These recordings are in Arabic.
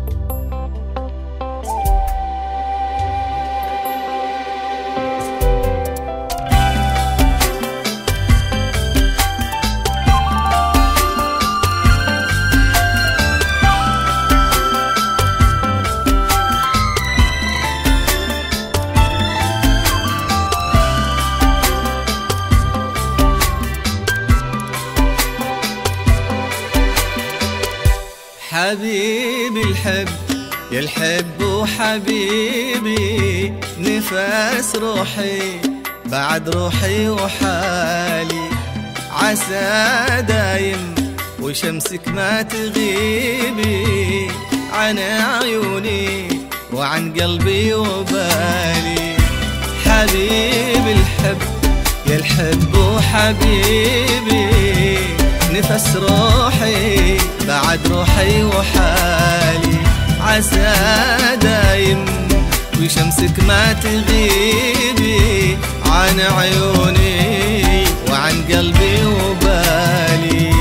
حبيبي الحب يا الحب وحبيبي، نفس روحي بعد روحي وحالي، عسى دايم وشمسك ما تغيبي عن عيوني وعن قلبي وبالي. حبيبي الحب يا الحب وحبيبي، نفس روحي بعد روحي وحالي، عسى دايم وشمسك ما تغيبي عن عيوني وعن قلبي وبالي.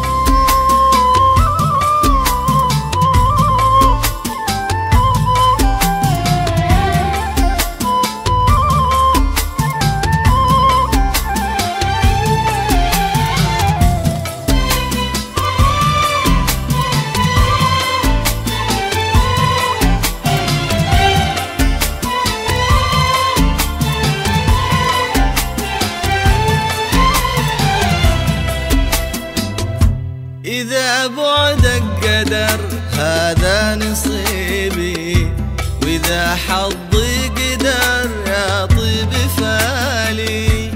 إذا بعدك قدر هذا نصيبي، وإذا حظي قدر يا طيب فالي.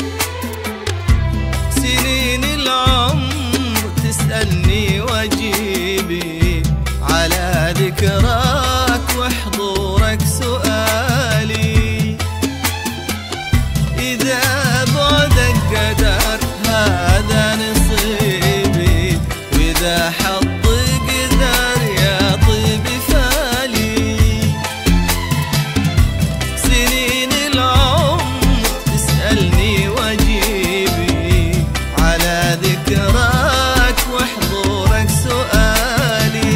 سنين العمر تسألني وأجيبي، على ذكراك وحضورك سؤالي. إذا بعدك قدر هذا نصيبي، إذا حظي قدر يا طيب فالي. سنين العمر تسألني وأجيبي، على ذكراك وحضورك سؤالي.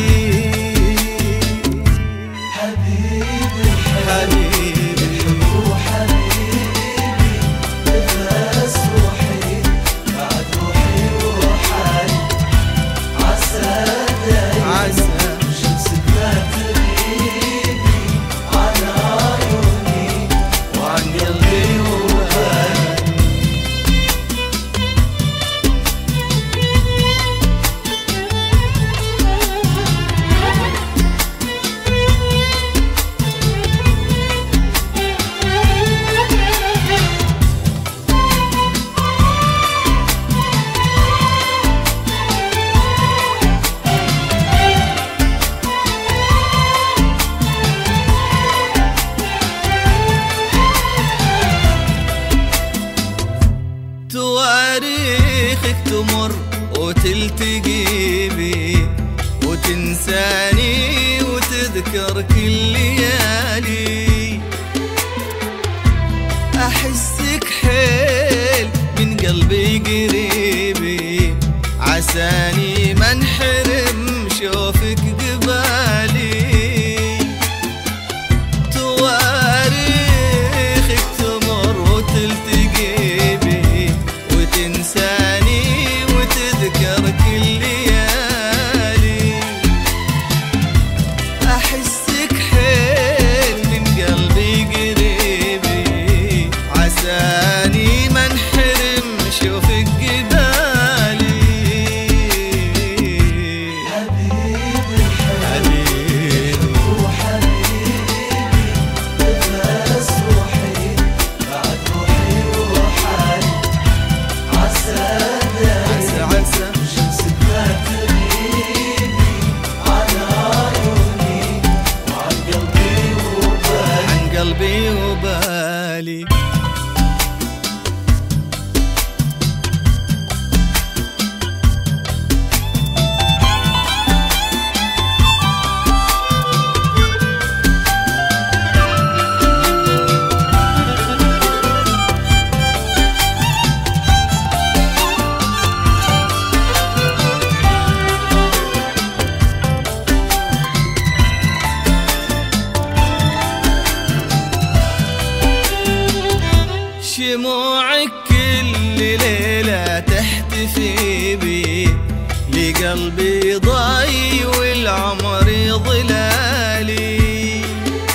حبيبي حبيبي وحبيبي، نفس روحي بعد روحي وحالي، عسى شمسك ما تغيبي عن عيوني وعن قلبي وبالي. تواريخك تمر وتلتقي بي، وتنساني وتذكر كل ليالي. أحسك حيل من قلبي قريبي، عساني ما انحرم شوفك قبالي. تواريخك تمر وتلتقي بي، وتنساني وتذكر كل ليالي. أحسك حيل من قلبي قريبي، عساني ما انحرم شوفك قبالي. قلبي ضاي والعمر ظلالي.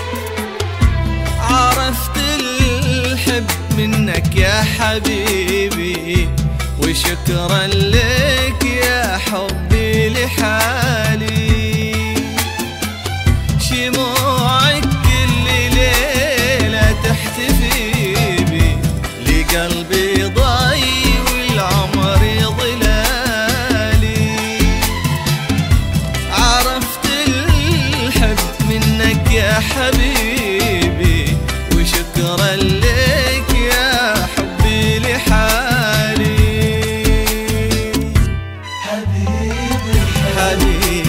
عرفت الحب منك يا حبيبي، وشكرا لك يا حبي لحالي. شموعك كل ليلة تحتفي بي، لقلبي ضاي والعمر ظلالي. عرفت الحب منك يا حبيبي، وشكرا لك يا حبي لحالي. حبيبي حبيبي